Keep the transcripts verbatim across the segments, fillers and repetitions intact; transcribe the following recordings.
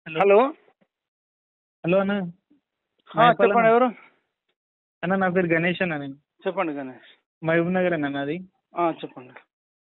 Hello hello hello అన్న ఆ, మైపాల్ అన్న చెప్పండి ఎవరు? అన్న నా పేరు గణేష్ అన్న. నేను చెప్పండి గణేష్. మహబూబ్ నగర్ అన్న నాది. ఆ, చెప్పండి.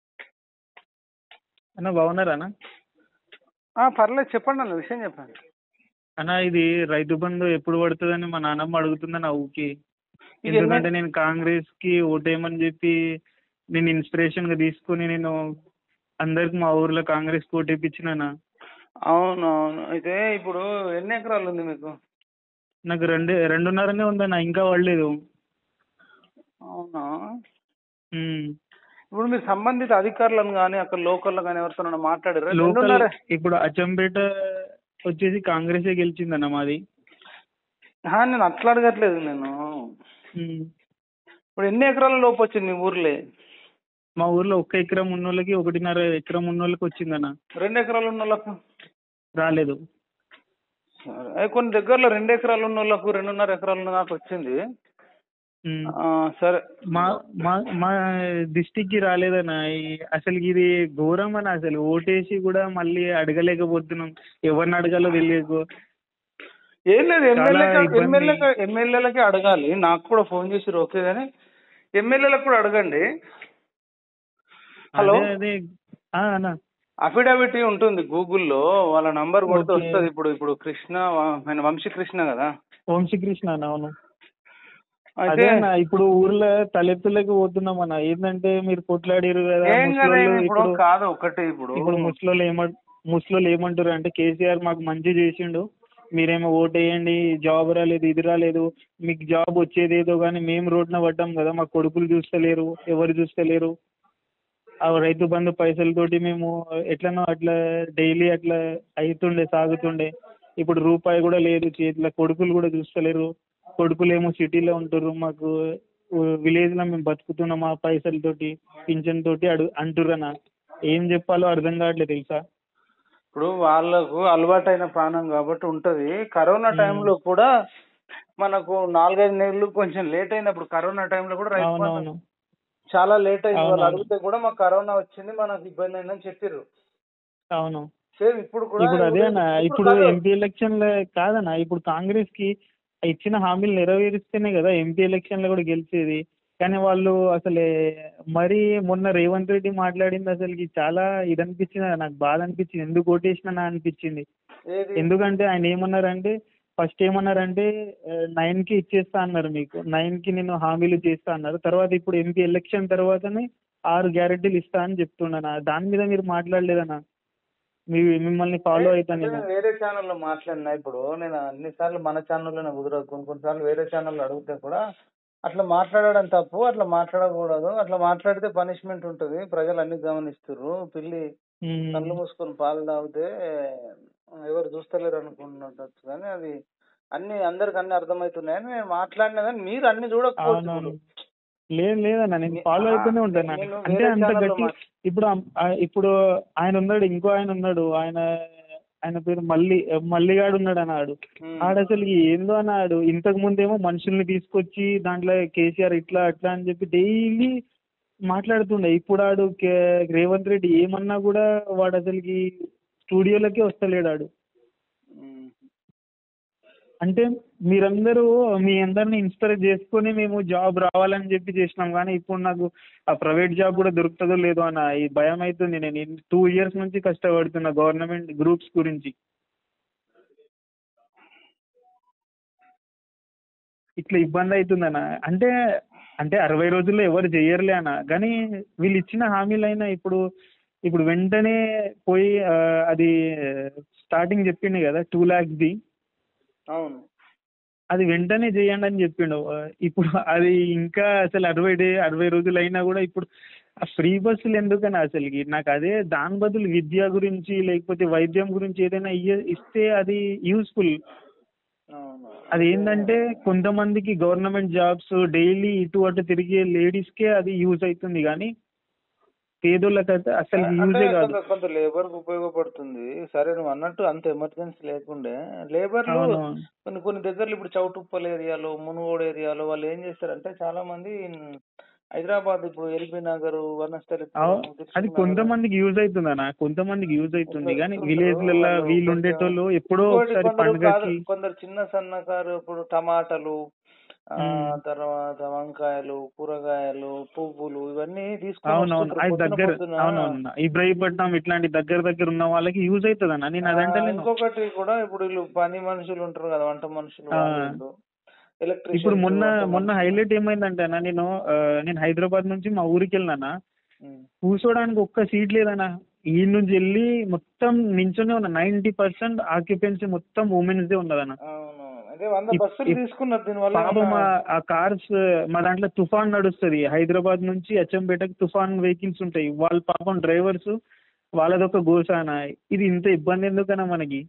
అన్న బాగున్నారా అన్న? ఆ, పర్లేదు చెప్పండి అన్న, విషయం చెప్పండి. అన్న ఇది రైతు బంధు ఎప్పుడు పడుతుందని మా నాన్నమ్మ అడుగుతుందన్న ఊకి. ఇది ఎన్ని ఎందుకంటే నేను కాంగ్రెస్ కి ఓటేయమని చెప్పి నేను ఇన్స్పిరేషన్ గా తీసుకుని నేను అందరికి మా ఊర్లో కాంగ్రెస్ ఓటేపించిన. అవును అవును అయితే ఇప్పుడు ఎన్ని ఎకరాలు ఉంది మీకు? నాకు రెండు రెండున్నరనే ఉందన్న, ఇంకా పడలేదు. అవునా, ఉమ్. ఇప్పుడు మీరు సంబంధిత అధికారులను కానీ అక్కడ లోకల్లో కానీ ఎవరితో మాట్లాడారు? లోకల్ రెండున్నర. ఇప్పుడు అచ్చంపేట వచ్చేసి కాంగ్రెసే గెలిచిందన్న మాది. ఆ, నేను అట్లా అడగట్లేదు నేను. ఉమ్. ఇప్పుడు ఎన్ని ఎకరాల లోపు వచ్చింది మీ ఊర్లే? మా ఊర్లో ఒక్క ఎకరం ఉన్నోళ్ళకి ఒకటిన్నర ఎకరం ఉన్నోళ్ళకి వచ్చిందన్న. రెండు ఎకరాలు ఉన్న వాళ్ళకు రాలేదు. సరే, అయి కొన్ని దగ్గరలో రెండు ఎకరాలు ఉన్న వాళ్ళకు రెండున్నర ఎకరాలు ఉన్న నాకు వచ్చింది. ఉమ్. ఆ, సరే. మా మా మా డిస్టిక్ కి రాలేదన్న. ఈ- అసలు ఇది ఘోరం అని, అసలు ఓటేసి కూడా మళ్ళీ అడగలేకపోతున్నాం. ఎవరిని అడగాలో తెలియదు. ఏం లేదు, చాలా ఎమ్మెల్యేకి ఇబ్బంది. ఎమ్మెల్యేకి ఎమ్మెల్యేలకి అడగాలి. నాకు కూడా ఫోన్ చేసి ఓకే కానీ ఎమ్మెల్యేలకు కూడా అడగండి. హలో, అదే అదే ఆ అన్న. అఫిడవిట్ ఉంటుంది గూగుల్లో, వాళ్ళ నంబర్ కొడితే ఓకే. వస్తుంది. ఇప్పుడు ఇప్పుడు కృష్ణ వ- ఆయన వంశీ కృష్ణ కదా. వంశీకృష్ణ అన్న, అవును. అయితే అదే అన్న, ఇప్పుడు ఊర్లో తలెత్తులేక పోతున్నాం అన్న. ఏంటంటే మీరు కొట్లాడిరు కదా ఏం కదా, ముసలోళ్ళు. ఇప్పుడు ఇప్పుడు కాదు ఒకటి, ఇప్పుడు ఇప్పుడు ముసలోళ్ళు ఏమ ముసలోళ్ళు ఏమంటారు అంటే కేసీఆర్ మాకు మంచి చేసిండు, మీరేమో ఓటేయండి, జాబ్ రాలేదు, ఇది రాలేదు, మీకు జాబ్ వచ్చేది ఏదో కానీ మేము రోడ్న పడ్డాం కదా, మా కొడుకులు చూస్తలేరు, ఎవరు చూస్తలేరు. ఆ రైతు బంధు పైసలతోటి మేము ఎట్లనో అట్లా డైలీ అట్లా అవుతుండే, సాగుతుండే. ఇప్పుడు రూపాయి కూడా లేదు చేతిలో, కొడుకులు కూడా చూస్తలేరు. కొడుకులు ఏమో సిటీలో ఉంటారు, మాకు విలేజ్ లో మేము బతుకుతున్నాం ఆ పైసలతోటి, పింఛన్ తోటి అడు అంటుర్రనా. ఏం చెప్పాలో అర్థం కావట్లేదు తెలుసా. ఇప్పుడు వాళ్ళకు అలవాటైన ప్రాణం కాబట్టి ఉంటది. కరోనా ఉమ్. టైంలో కూడా మనకు నాలుగైదు నెలలు కొంచెం లేట్ అయినప్పుడు, కరోనా టైంలో కూడా రైతు బంధు అవునవును చాలా లేట్ అయింది. వాళ్ళు అవునవును అడిగితే కూడా మాకు కరోనా వచ్చింది, మనకు ఇబ్బంది అయిందని చెప్పారు. అవును. సేమ్ ఇప్పుడు కూడా ఇప్పుడు అదే అన్న, ఇప్పుడు ఇప్పుడు కాదు. ఎంపీ ఎలక్షన్ లో కాదన్న, ఇప్పుడు కాంగ్రెస్ కి ఇచ్చిన హామీలు నెరవేరిస్తేనే కదా ఎంపీ ఎలక్షన్ లో కూడా గెలిచేది. కానీ వాళ్ళు అసలే మరీ మొన్న రేవంత్ రెడ్డి మాట్లాడింది అసలుకి చాలా ఇది అనిపించింది, నాకు బాధ అనిపించింది. ఎందుకు ఓటేసినా అనిపించింది. ఏది? ఎందుకంటే ఆయన ఏమన్నారంటే, ఫస్ట్ ఏమన్నారంటే నైన్ కి ఇచ్చేస్తా అన్నారు, మీకు నైన్ కి నేను హామీలు చేస్తా అన్నారు. తర్వాత ఇప్పుడు ఎంపీ ఎలక్షన్ తర్వాతనే ఆరు గ్యారెంటీలు ఇస్తా అని చెప్తున్నాను. దాని మీద మీరు మాట్లాడలేదన్నా. మీ మిమ్మల్ని ఫాలో అవుతాను అంటే నేను. నేను వేరే ఛానల్లో మాట్లాడినా. ఇప్పుడు నేను అన్ని సార్లు మన ఛానల్లోనే కుదరదు, కొన్ని కొన్నిసార్లు వేరే ఛానల్లో అడిగితే కూడా అట్లా మాట్లాడడం తప్పు, అట్లా మాట్లాడకూడదు, అట్లా మాట్లాడితే పనిష్మెంట్ ఉంటుంది, ప్రజలు అన్ని గమనిస్తున్నారు, పిల్లి ఉమ్. కళ్ళు మూసుకొని పాలు తాగితే ఎవరు చూస్తలేరు అనుకుంటుండొచ్చు. కానీ అది అన్ని అందరికి అన్ని అర్థమవుతున్నాయని నేను మాట్లాడినా. కానీ మీరు అన్ని చూడకపోవచ్చు. ఇప్పుడు అవునవును. లేదు లేదన్న, నేను నే- ఫాలో ఆహా, అవుతూనే నే- ఉంటాను. నేను అంటే వేరే అంత ఛానల్లో గట్టి. మా ఇప్పుడు అం- ఆ ఇప్పుడు ఆయన ఉన్నాడు, ఇంకో ఆయన ఉన్నాడు, ఆయన ఆయన పేరు మల్లి మల్లిగాడు ఉన్నాడు అన్నాడు. ఉమ్. ఆడ అసలు ఏందో అన్నాడు. ఇంతకు ముందేమో మనుషుల్ని తీసుకొచ్చి దాంట్లో కేసీఆర్ ఇట్లా అట్లా అని చెప్పి డైలీ మాట్లాడుతుండే. ఇప్పుడు ఆడు కే- రేవంత్ రెడ్డి ఏమన్నా కూడా వాడు అసలుకి స్టూడియోలకే వస్తలేడు ఆడు. ఉమ్. అంటే మీరందరూ మీ అందరిని ఇన్స్పైర్ చేసుకొని మేము జాబ్ రావాలని చెప్పి చేసినాం. కానీ ఇప్పుడు నాకు ఆ ప్రైవేట్ జాబ్ కూడా దొరుకుతుందో లేదో అన్న ఈ భయం అవుతుంది. నేను టూ ఇయర్స్ నుంచి కష్టపడుతున్నా గవర్నమెంట్ గ్రూప్స్ గురించి. ఇట్లా ఇబ్బంది అవుతుందన్న. అంటే అంటే అరవై రోజుల్లో ఎవరు చెయ్యరులే అన్న. కానీ వీళ్ళు ఇచ్చిన హామీలైనా ఇప్పుడు ఇప్పుడు వెంటనే పోయి ఆ, అది స్టార్టింగ్ చెప్పింది కదా టూ ల్యాక్స్ది, అవును. అది వెంటనే చేయండి అని చెప్పిండు. ఆ, ఇప్పుడు అది ఇంకా అసలు అరవై డే అరవై రోజులు అయినా కూడా ఇప్పుడు ఆ ఫ్రీ బస్సులు ఎందుకని అసలుకి నాకు అదే. దాని బదులు విద్య గురించి లేకపోతే వైద్యం గురించి ఏదైనా ఇయ్య ఇస్తే అది యూస్ఫుల్. అవును. అది అయితే ఏంటంటే కొంతమందికి గవర్నమెంట్ జాబ్స్ డైలీ ఇటు అటు తిరిగే లేడీస్కే అది యూజ్ అవుతుంది, కానీ పేదోళ్ళకైతే అసలు అంటే యూజే కాదు. కొంత కొంత లేబర్ కు ఉపయోగపడుతుంది. సరే, నువ్వు అన్నట్టు అంత ఎమర్జెన్సీ లేకుండే లేబర్లు అవును. కొన్ని కొన్ని దగ్గరలు ఇప్పుడు చౌటుప్పల్ ఏరియాలో, మునుగోడు ఏరియాలో వాళ్ళు ఏం చేస్తారంటే చాలా మంది హైదరాబాద్ ఇప్పుడు ఎల్బీ నగర్, అవు- వనస్థలిపురం, అది దిల్సుఖ్ నగర్ కొంతమందికి యూజ్ అవుతుందన్న, కొంతమందికి యూజ్ అవుతుంది. ఇట్లా కానీ ఇస్తుంటారు విలేజ్లలో వాళ్ళు వీళ్ళు కొంచెం. ఉండేటోళ్ళు ఎప్పుడో ఇంకోటి ఒకసారి కొందరు కాదు, పండుగకి. కొందరు చిన్న సన్నకారు ఇప్పుడు టమాటాలు, ఆ ఉమ్, తర్వాత వంకాయలు, కూరగాయలు, పువ్వులు ఇవన్నీ తీసుకొని అవునవును, వస్తుంటారు అది పొద్దున దగ్గర. పొద్దున. అవునవును, ఇబ్రాహీపట్నం ఇట్లాంటి దగ్గర దగ్గర ఉన్న వాళ్ళకి యూజ్ అవుతుంది అన్న, నేను ఆ, అదంటే నేను. ఇంకొకటి కూడా ఇప్పుడు వీళ్ళు పని మనుషులు ఉంటారు కదా, వంట మనుషులు ఆ, వాళ్ళు వీళ్ళు, ఇప్పుడు ఎలక్ట్రీషియన్స్, మొన్న వంట మొన్న మనుషులు. హైలైట్ ఏమైందంటే అన్న, నేను ఆ, నేను హైదరాబాద్ నుంచి మా ఊరికి వెళ్ళినా, ఉమ్. కూర్చోడానికి ఒక్క సీట్ లేదన్న. ఈ నుంచి వెళ్ళి మొత్తం నించొనే ఉన్నా, నైన్టీ పర్సెంట్ ఆక్యుపెన్సీ మొత్తం ఉమెన్స్ దే ఉన్నదన్న. అవును, అదే వంద ఇప్- బస్సులు ఇప్- తీసుకున్నారు దీనివల్ల పాపం ఏమన్నా. ఆ ఆ కార్స్, మా దాంట్లో తుఫాన్ నడుస్తుంది, హైదరాబాద్ నుంచి అచ్చంపేటకి తుఫాన్ వెహికల్స్ ఉంటాయి. వాళ్ళ పాపం డ్రైవర్స్ వాళ్ళదొక గోసాన. ఇది ఇంత ఇబ్బంది ఎందుకన్నా మనకి?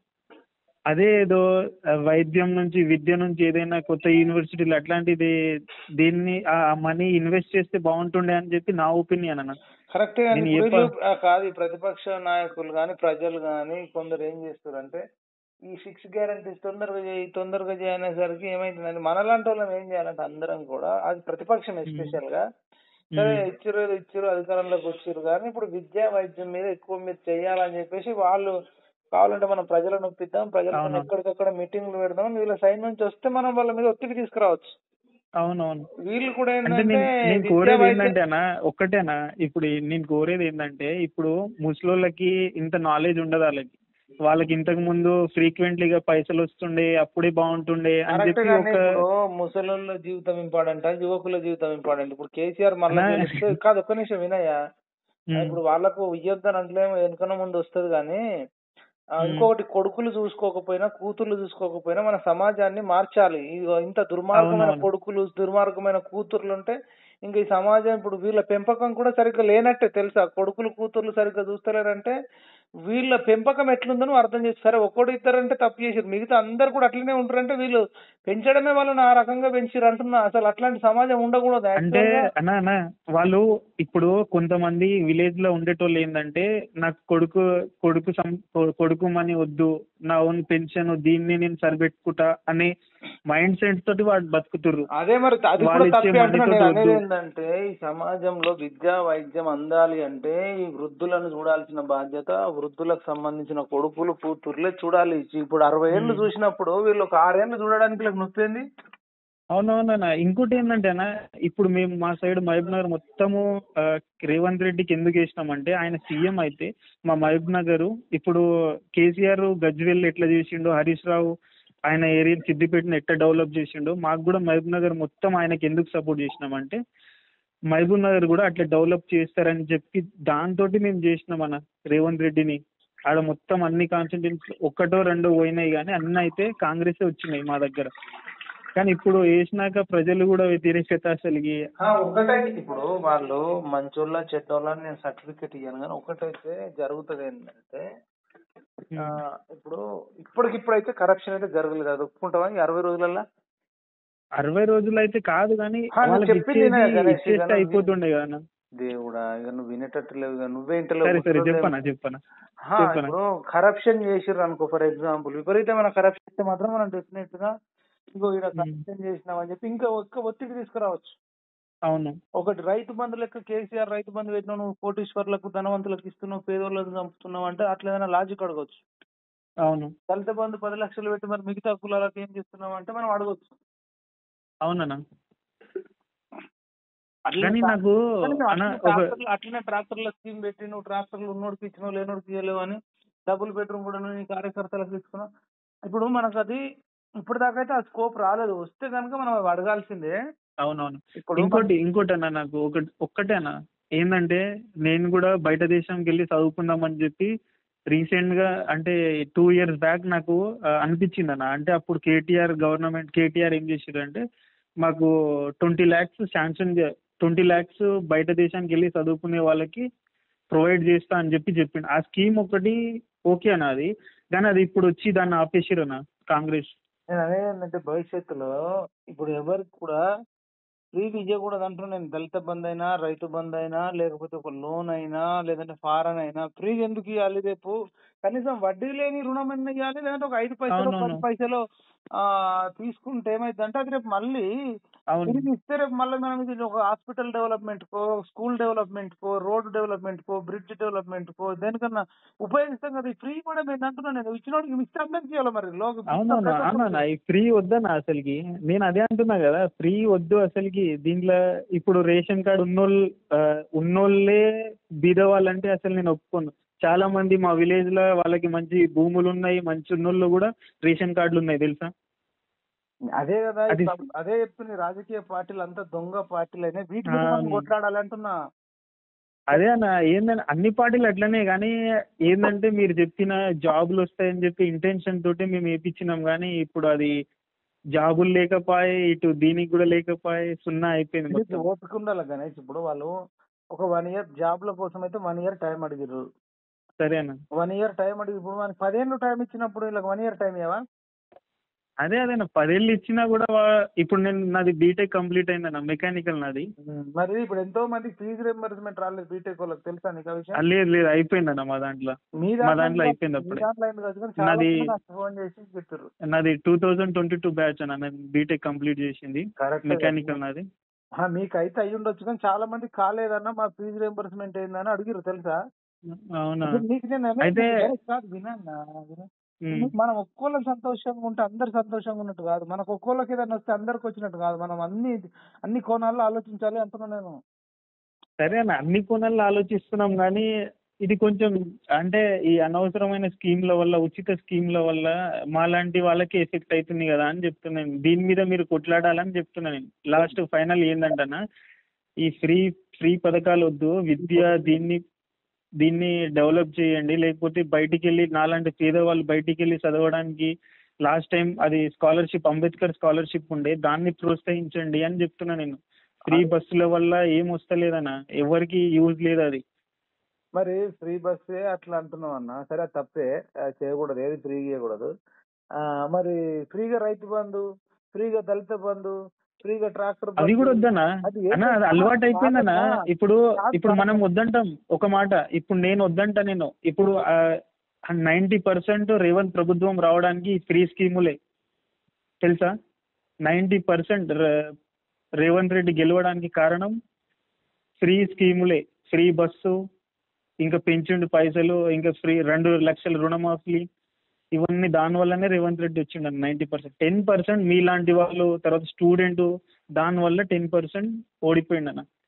అదే ఏదో ఆ, వైద్యం నుంచి, విద్య నుంచి ఏదైనా కొత్త యూనివర్సిటీలు అట్లాంటిది దీన్ని ఆ మనీ ఇన్వెస్ట్ చేస్తే బాగుంటుండే అని చెప్పి నా ఒపీనియన్ అన్న. కరెక్టే కానీ నేను ఇప్పుడు ఏ వీళ్ళు ప- ఆ, కాదు, ఈ ప్రతిపక్ష నాయకులు కానీ ప్రజలు కానీ కొందరు ఏం చేస్తారంటే ఈ సిక్స్ గ్యారంటీస్ తొందరగా చేయి తొందరగా చేయి అనేసరికి ఏమైతుందంటే మనలాంటి వాళ్ళం ఏం చేయాలంటే అందరం కూడా, అది ప్రతిపక్షం ఉమ్, ఎస్పెషల్ గా, సరే ఉమ్, ఇచ్చిర్రు ఏదో ఇచ్చిర్రు అధికారంలోకి వచ్చిర్రు కానీ ఇప్పుడు విద్యా వైద్యం మీద ఎక్కువ మీరు చేయాలని చెప్పేసి వాళ్ళు, కావాలంటే మనం ప్రజలను ఒప్పిద్దాం, ప్రజలతో అవును, ఎక్కడికక్కడ మీటింగ్లు పెడదాం, వీళ్ళ సైడ్ నుంచి వస్తే మనం వాళ్ళ మీద ఒత్తిడి తీసుకురావచ్చు. అవునవును. వీళ్ళు కూడా అంటే ఏంటంటే నేను నేను విద్యా కోరేది వైద్యం. ఏంటంటే అన్న, ఒక్కటేనా, ఇప్పుడు ఈ- నేను కోరేది ఏంటంటే, ఇప్పుడు ముసలోళ్ళకి ఇంత నాలెడ్జ్ ఉండదు వాళ్ళకి. వాళ్ళకి ఇంతకు ముందు ఫ్రీక్వెంట్లీగా పైసలు వస్తుండే, అప్పుడే బాగుంటుండే అని కరెక్ట్ చెప్పి గానే ఒక. ఇప్పుడు ముసలోళ్ళ జీవితం ఇంపార్టెంట్, యువకుల జీవితం ఇంపార్టెంట్. ఇప్పుడు కేసీఆర్ మళ్ళీ అన్నా, గెలిస్తే కాదు, ఒక్క నిమిషం వినయ్యా. ఆ, ఉమ్, ఇప్పుడు వాళ్ళకు ఇయ్యొద్దని అంటలేమో, వెనుకన ముందు వస్తుంది కానీ, ఆ, ఉమ్, ఇంకొకటి కొడుకులు చూసుకోకపోయినా కూతుర్లు చూసుకోకపోయినా మన సమాజాన్ని మార్చాలి. ఇగో ఇంత దుర్మార్గమైన అవునవును, కొడుకులు, దుర్మార్గమైన కూతుర్లు ఉంటే ఇంక ఈ సమాజం, ఇప్పుడు వీళ్ళ పెంపకం కూడా సరిగ్గా లేనట్టే తెలుసా. కొడుకులు కూతుర్లు సరిగ్గా చూస్తలేరంటే వీళ్ళ పెంపకం ఎట్లుందో నువ్వు అర్థం చేసి, సరే ఒక్కడు ఇద్దరంటే తప్పు చేసారు, మిగతా అందరు కూడా అట్లనే ఉంటారంటే వీళ్ళు పెంచడమే వాళ్ళని ఆ రకంగా పెంచిర్రు అంటున్నా. అసలు అట్లాంటి సమాజం ఉండకూడదు అంటే యాక్చువల్ గా. అన్న అన్న వాళ్ళు ఇప్పుడు కొంతమంది విలేజ్ లో ఉండేటోళ్ళు ఏంటంటే, నాకు కొడుకు కొడుకు సం కొడుకు మని వద్దు, నా ఓన్ పెన్షన్ దీన్ని నేను సరిపెట్టుకుంటా అనే మైండ్ సెట్ తోటి వాడు బతుకుతుర్రు. అదే మరి అది కూడా వాళ్ళు ఇచ్చే తప్పే మనీ అంటున్నా. తోటి నేను అనేది వద్దు. ఏంటంటే ఈ సమాజంలో విద్యా వైద్యం అందాలి అంటే ఈ వృద్ధులను చూడాల్సిన బాధ్యత వృద్ధులకు సంబంధించిన కొడుకులు కూతుర్లే చూడాలి. ఇప్పుడు అరవై ఏళ్ళు ఉమ్. చూసినప్పుడు వీళ్ళు ఒక ఆరేళ్ళు చూడడానికి వీళ్ళకి నొప్పింది. అవునవునన్న, ఇంకోటి ఏంటంటే అన్న, ఇప్పుడు మేము మా సైడ్ మహబూబ్ నగర్ మొత్తము ఆ, రేవంత్ రెడ్డికి ఎందుకు వేసినామంటే, ఆయన సీఎం అయితే మా మహబూబ్ నగర్ ఇప్పుడు కేసీఆర్ గజ్వేల్ ఎట్లా చేసిండో, హరీష్ రావు ఆయన ఏరియా సిద్దిపేటను ఎట్లా డెవలప్ చేసిండో, మాకు కూడా మహబూబ్ నగర్ మొత్తం ఆయనకి ఎందుకు సపోర్ట్ చేసినామంటే, మహబూబ్ నగర్ కూడా అట్లా డెవలప్ చేస్తారని చెప్పి దాంతో మేము చేసినాం అన్న రేవంత్ రెడ్డిని. ఆడ మొత్తం అన్ని కాన్స్టిట్యూన్సీ ఒక్కటో రెండో పోయినాయి, కానీ అన్ని అయితే కాంగ్రెసే వచ్చినాయి మా దగ్గర. కానీ ఇప్పుడు వేసినాక ప్రజలు కూడా వ్యతిరేకత అసలుకి. ఆ, ఒకటే ఇప్పుడు వాళ్ళు మంచోళ్ళ చెడ్డోళ్ళ అని నేను సర్టిఫికెట్ ఇయ్యాను, కానీ ఒకటైతే జరుగుతుంది ఏంటంటే, ఆ, ఉమ్. ఇప్పుడు ఇప్పటికిప్పుడైతే కరప్షన్ అయితే జరగలేదు, అది ఒప్పుకుంటావా ఈ అరవై రోజులల్లో? అరవై రోజులు అయితే కాదు, కానీ ఆ, నువ్వు వాళ్ళకి చెప్పింది ఇచ్చేది వినయ్ గణేష్, ఇక ఇచ్చేస్తే నువ్వు వి- అయిపోతుండే కదా అన్న. దేవుడా, ఇక నువ్వు వినేటట్టు లేవు, ఇక నువ్వే ఇంటలేవు, సరే సరే, ముసలోళ్ళు ఏం- చెప్పనా చెప్పనా హా, చెప్పనా ఇప్పుడు కరప్షన్ చేసిర్రు అనుకో, ఫర్ ఎగ్జాంపుల్ విపరీతమైన కరప్షన్ చేస్తే మాత్రం మనం డెఫినెట్ గా ఇగో ఇక్కడ ఉమ్. కరప్షన్ చేసినామని చెప్పి ఇంకా ఒక్క ఒత్తిడి తీసుకురావచ్చు. అవును, ఒకటి రైతు బంధు లెక్క కేసీఆర్ రైతు బంధు పెట్టినావు, నువ్వు కోటీశ్వర్లకు ధనవంతులకు ఇస్తున్నావు, పేదోళ్ళకు చంపుతున్నావు అంటే అట్లా ఏదైనా లాజిక్ అడగవచ్చు. అవును, దళిత బంధు పది లక్షలు పెట్టి మరి మిగతా కులాలకు ఏం చేస్తున్నావు అంటే మనం అడగవచ్చు. అవునన్నా. అట్లనే కానీ ట్రా- నాకు కానీ నువ్వు అన్న అట్లనే ఒక. ట్రాక్టర్లు అట్లనే ట్రాక్టర్ల స్కీమ్ పెట్టి నువ్వు ట్రాక్టర్లు ఉన్నోడికి ఇచ్చినావు, లేనోడికి ఇవ్వలేవు అని డబుల్ బెడ్రూమ్ కూడా నువ్వు నీ కార్యకర్తలకు ఇస్తున్నావు. ఇప్పుడు మనకు అది ఇప్పుడు దాకా అయితే ఆ స్కోప్ రాలేదు, వస్తే కనుక మనం అవి అడగాల్సిందే. అవునవును. ఇప్పుడు మన- ఇంకోటి ఇంకోటి అన్న, నాకు ఒకటి ఒక్కటే అన్న, ఏంటంటే నేను కూడా బయట దేశంకి వెళ్ళి చదువుకుందామని చెప్పి రీసెంట్ గా, అంటే టూ ఇయర్స్ బ్యాక్ నాకు ఆ, అనిపించింది అన్న. అంటే అప్పుడు కేటీఆర్ గవర్నమెంట్ కేటీఆర్ ఏం చేసారు అంటే, మాకు twenty lakhs sanction twenty lakhs బయట దేశానికి వెళ్ళి చదువుకునే వాళ్ళకి ప్రొవైడ్ చేస్తా అని చెప్పి చెప్పిండు. ఆ స్కీమ్ ఒకటి ఓకే అన్న అది, కానీ అది ఇప్పుడు వచ్చి దాన్ని ఆపేసిరు అన్న కాంగ్రెస్. నేను అనేది ఏంటంటే భవిష్యత్తులో ఇప్పుడు ఎవరికి కూడా ఫ్రీగా ఇవ్వకూడదు అంటున్నా నేను. దళిత బంధు అయినా, రైతు బంధు అయినా, లేకపోతే ఒక లోన్ అయినా, లేదంటే ఫారెన్ అయినా ఫ్రీగా ఎందుకు ఇవ్వాలి? రేపు కనీసం వడ్డీ లేని రుణం అయినా ఇవ్వాలి, లేదంటే ఒక ఐదు పైసలు పది అవునవును, పైసలు ఆ తీసుకుంటే ఏమైందంటే అది రేపు మళ్ళీ అవును. ఇది ఇస్తే రేపు మళ్ళీ మనం ఇది ఒక హాస్పిటల్ డెవలప్మెంట్ కో, స్కూల్ డెవలప్మెంట్ కో, రోడ్ డెవలప్మెంట్ కో, బ్రిడ్జ్ డెవలప్మెంట్ కో దేనికన్నా ఉపయోగిస్తాం కదా. ఈ ఫ్రీ కూడా నేను అంటున్నాను, నేను ఇచ్చినోడికి ఇస్తే అందరికి ఇవ్వాలి మరి. లోక ఇస్తాం అవునవును. ప్రతి అవునన్నా ఒక్కరికి. ఈ ఫ్రీ వద్దన్నా అసలుకి. నేను అదే అంటున్నా కదా, ఫ్రీ వద్దు అసలుకి. దీంట్లో ఇప్పుడు రేషన్ కార్డు ఉన్నోళ్ళు ఆహ్, ఉన్నోళ్ళే బీద వాళ్ళంటే అసలు నేను ఒప్పుకోను. చాలా మంది మా విలేజ్‌లో వాళ్ళకి మంచి భూములున్నాయి, మంచి ఉన్నోళ్ళు కూడా రేషన్ కార్డులు ఉన్నాయి తెలుసా? అదే కదా అది ఇప్పుడు అప్- అదే చెప్తుంది, రాజకీయ పార్టీలు అంతా దొంగ పార్టీలనే, వీటి మీద మనం ఆ! కొట్లాడాలి అంటున్నా. అదే అన్న, ఏందని అన్ని పార్టీలు అట్లనే కానీ ఏందంటే మీరు చెప్పిన జాబులు వస్తాయని చెప్పి ఇంటెన్షన్ తోటి మేము వేయించినాం, కానీ ఇప్పుడు అది జాబులు లేకపాయే, ఇటు దీనికి కూడా లేకపాయే, సున్నా అయిపోయింది నీకు మొత్తం. ఓపిక ఉండాలి గణేష్. ఇప్పుడు వాళ్ళు ఒక వన్ ఇయర్ జాబ్ల కోసం అయితే వన్ ఇయర్ టైం అడిగిర్రు. సరే అన్న. వన్ ఇయర్ టైం అడిగి ఇప్పుడు మనకి పదేళ్ళు టైం ఇచ్చినప్పుడు వీళ్ళకి వన్ ఇయర్ టైం ఇవ్వవా? అదే అదేనా పదేళ్ళు ఇచ్చినా కూడా వా- ఇప్పుడు నేను నాది బీటెక్ కంప్లీట్ అయిందన్న, మెకానికల్ నాది. మరి ఇప్పుడు ఎంతో మందికి ఫీజు రింబర్స్మెంట్ రాలేదు బీటెక్ వాళ్ళకి, తెలుసా నీకు ఆ ఆ, విషయం? లేదు లేదు అయిపోయిందన్న మా దాంట్లో. మీ మా దాంట్లో దాంట్లో ఇంకా- అయిపోయింది మీ అప్పుడే. దాంట్లో అయింది కాదు కానీ చాలా నాది మంది నాకు ఫోన్ చేసి చెప్పారు. నాది two thousand twenty two batch అన్న, నేను బీటెక్ కంప్లీట్ చేసింది. కరెక్ట్. మెకానికల్ నాది. మీకు అయితే అయ్యి ఉండొచ్చు కానీ చాలా మంది కాలేదన్న, మా ఫీజు రింబర్స్మెంట్ ఏందని అడిగిరు, తెలుసా? అవునా? ఇప్పుడు నీకు నేను అనేది అయితే డైరెక్ట్ కాదు, వినన్నా విను. ఉమ్, నీకు మనం ఒక్కోళ్ళకి సంతోషంగా ఉంటే అందరు సంతోషంగా ఉన్నట్టు కాదు, మనకు ఒక్కోళ్ళకి ఏదైనా వస్తే అందరికి వచ్చినట్టు కాదు. మనం అన్ని అన్ని కోణాల్లో ఆలోచించాలి అంటున్నా నేను. సరే అన్న, అన్ని కోణాల్లో ఆలోచిస్తున్నాం కానీ ఇది కొంచెం అంటే ఈ అనవసరమైన స్కీమ్ల వల్ల, ఉచిత స్కీమ్ల వల్ల మాలాంటి వాళ్ళకి ఎఫెక్ట్ అవుతుంది కదా అని చెప్తున్నాను. దీని మీద మీరు కొట్లాడాలని చెప్తున్నాను నేను. లాస్ట్ ఫైనల్ ఏంటంటన్నా, ఈ ఫ్రీ ఫ్రీ పథకాలు వద్దు, విద్య దీన్ని దీన్ని డెవలప్ చేయండి. లేకపోతే బయటికి వెళ్ళి నాలాంటి పేదవాళ్ళు బయటికి వెళ్ళి చదవడానికి లాస్ట్ టైం అది స్కాలర్షిప్, అంబేద్కర్ స్కాలర్షిప్ ఉండే, దాన్ని ప్రోత్సహించండి అని చెప్తున్నా నేను. ఫ్రీ బస్సుల వల్ల ఏం వస్తలేదన్న, ఎవరికి యూజ్ లేదు అది. మరి ఫ్రీ బస్సే అట్లా అంటున్నావు అన్న, సరే అది తప్పే, అది చేయకూడదు, ఏది ఫ్రీ చేయకూడదు. ఆ మరి ఫ్రీగా రైతు బంధు, ఫ్రీగా దళిత బంధు, ఫ్రీగా ట్రాక్టర్ అవి కూడా వద్దన్నా అది అన్న, ఏంటో అది అలవాటు అయిపోయిందన్న. కాదన్నా. ఇప్పుడు కాదు ఇప్పుడు మనం కాదన్నా. వద్దంటాం ఒక మాట, ఇప్పుడు నేను వద్దంటా. నేను ఇప్పుడు నైంటీ పర్సెంట్ రేవంత్ ప్రభుత్వం రావడానికి ఫ్రీ స్కీములే తెలుసా. నైంటీ పర్సెంట్ రేవంత్ రెడ్డి గెలవడానికి కారణం ఫ్రీ స్కీములే. ఫ్రీ బస్సు, ఇంకా పెంచుండు పైసలు, ఇంకా ఫ్రీ రెండు లక్షల రుణమాఫీ, ఇవన్నీ దానివల్లనే రేవంత్ రెడ్డి వచ్చిండన్న. నైంటీ పర్సెంట్ టెన్ పర్సెంట్ మీలాంటి వాళ్ళు, తర్వాత స్టూడెంట్, దానివల్ల టెన్ పర్సెంట్ ఓడిపోయిండన్న.